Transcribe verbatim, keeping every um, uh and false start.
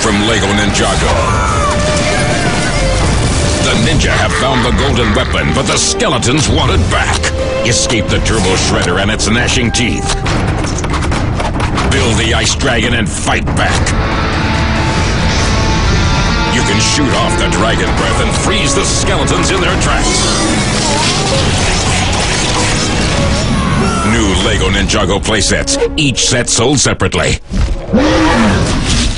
from Lego Ninjago. The Ninja have found the golden weapon, but the skeletons want it back. Escape the Turbo Shredder and its gnashing teeth. Build the Ice Dragon and fight back. You can shoot off the dragon breath and freeze the skeletons in their tracks. New Lego Ninjago playsets, each set sold separately.